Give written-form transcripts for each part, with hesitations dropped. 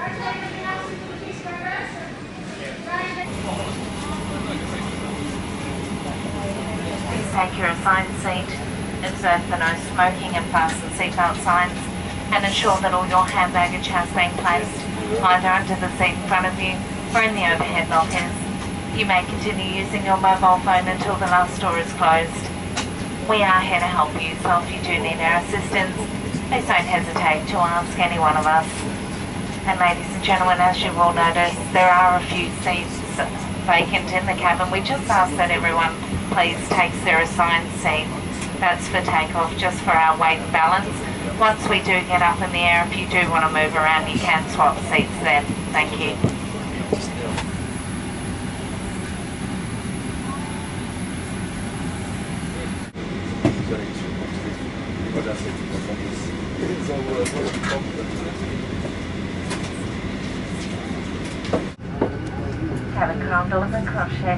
Please take your assigned seat, observe the no smoking and fasten seatbelt signs, and ensure that all your hand baggage has been placed either under the seat in front of you or in the overhead lockers. You may continue using your mobile phone until the last door is closed. We are here to help you, so if you do need our assistance, please don't hesitate to ask any one of us. And ladies and gentlemen, as you will notice, there are a few seats vacant in the cabin. We just ask that everyone please takes their assigned seat. That's for takeoff, just for our weight and balance. Once we do get up in the air, if you do want to move around, you can swap seats then. Thank you. Cabin condoms and cross check.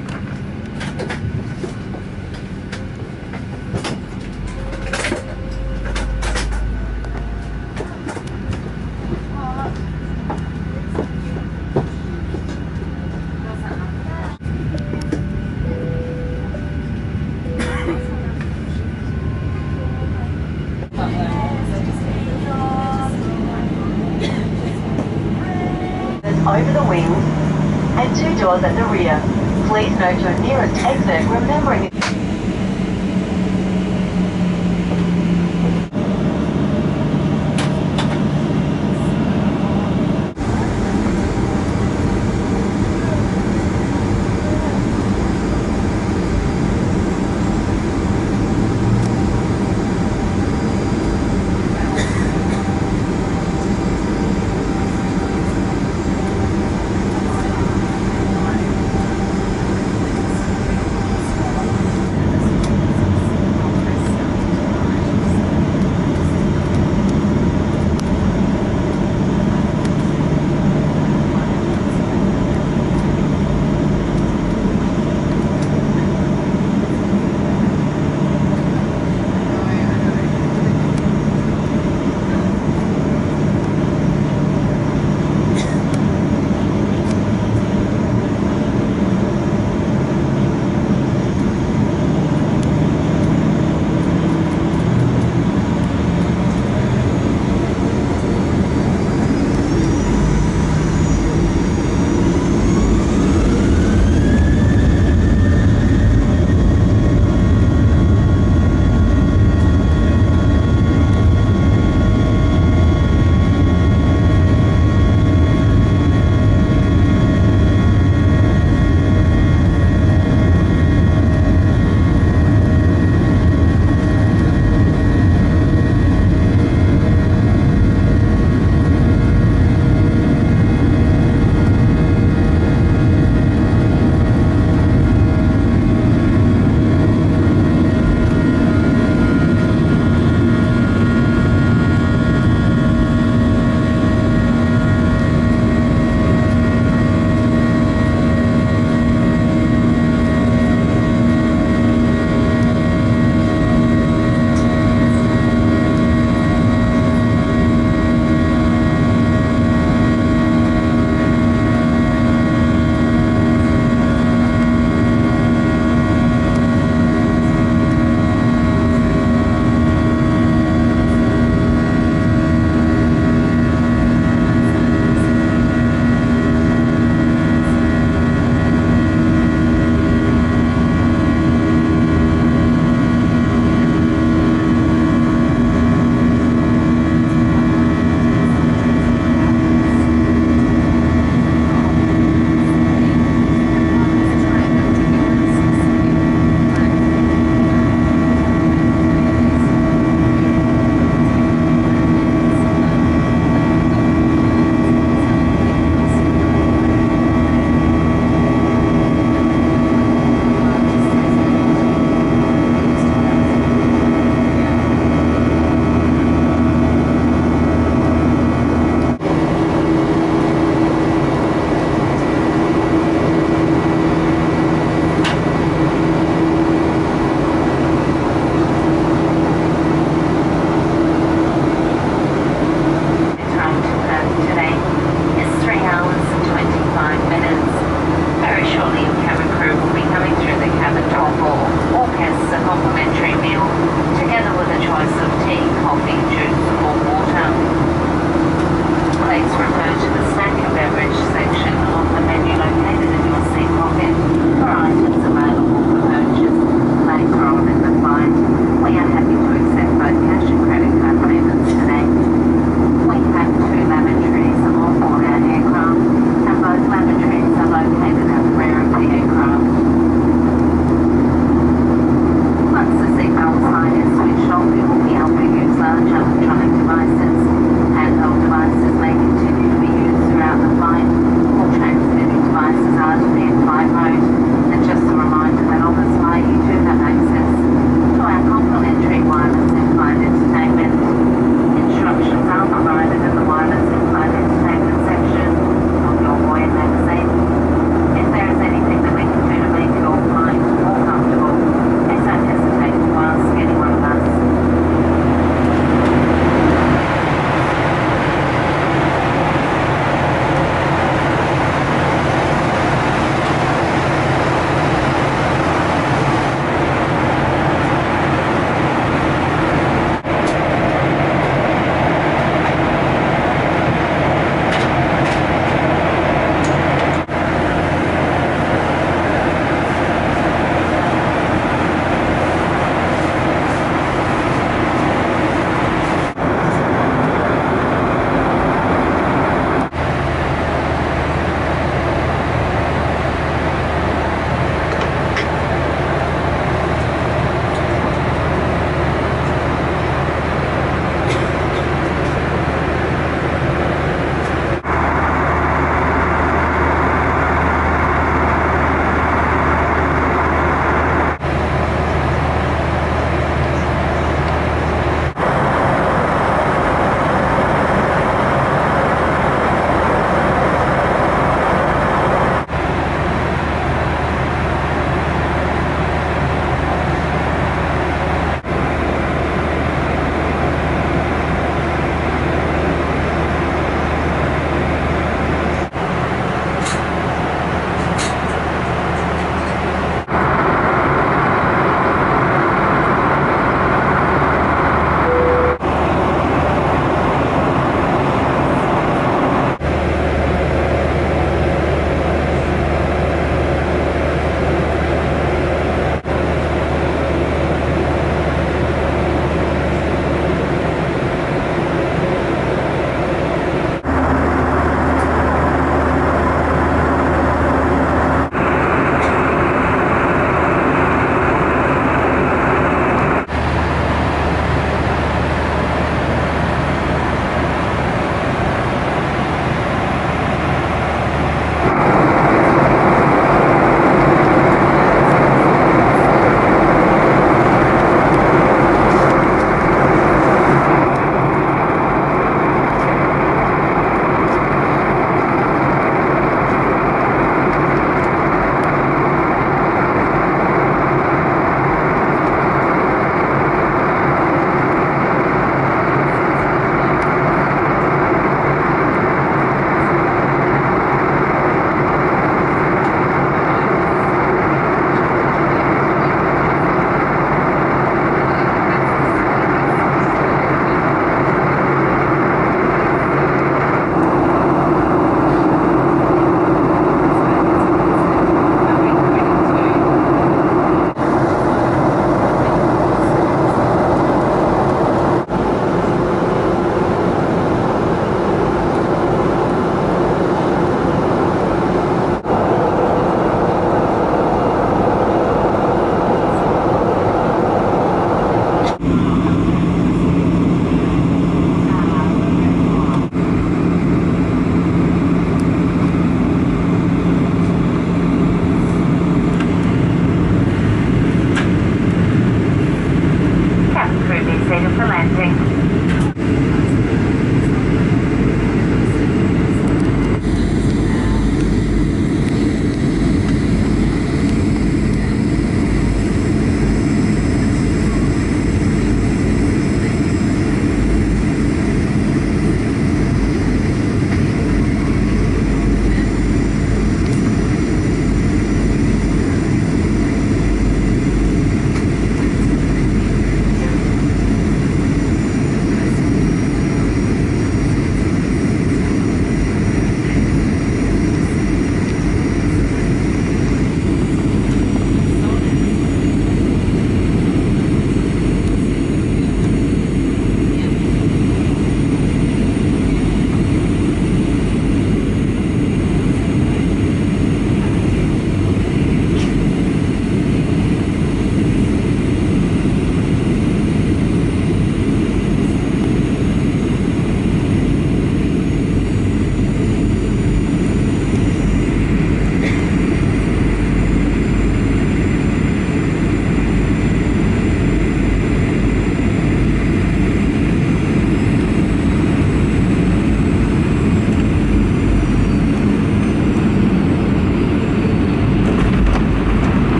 Over the wing and 2 doors at the rear. Please note your nearest exit, remembering it.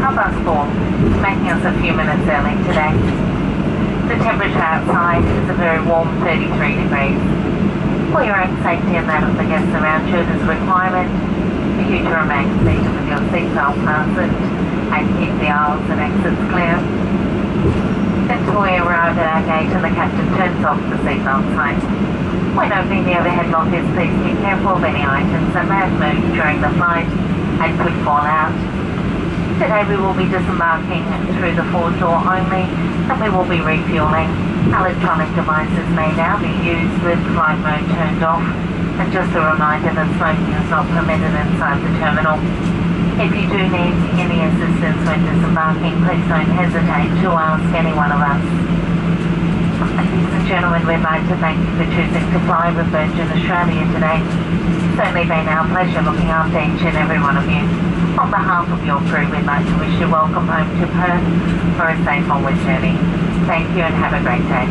+4, making us a few minutes early today. The temperature outside is a very warm 33 degrees. For your own safety and that of the guests around you, it is a requirement for you to remain seated with your seatbelt fastened and keep the aisles and exits clear. Until we arrive at our gate and the captain turns off the seatbelt sign. When opening the overhead lockers, please be careful of any items that may have moved during the flight and could fall out. Today we will be disembarking through the forward door only, and we will be refueling. Electronic devices may now be used with flight mode turned off, and just a reminder that smoking is not permitted inside the terminal. If you do need any assistance when disembarking, please don't hesitate to ask any one of us. Ladies and gentlemen, we'd like to thank you for choosing to fly with Virgin Australia today. It's certainly been our pleasure looking after each and every one of you. On behalf of your crew, we'd like to wish you welcome home to Perth for a safe onward journey. Thank you and have a great day.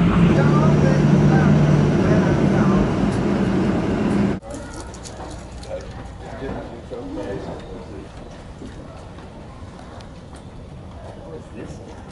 What is this?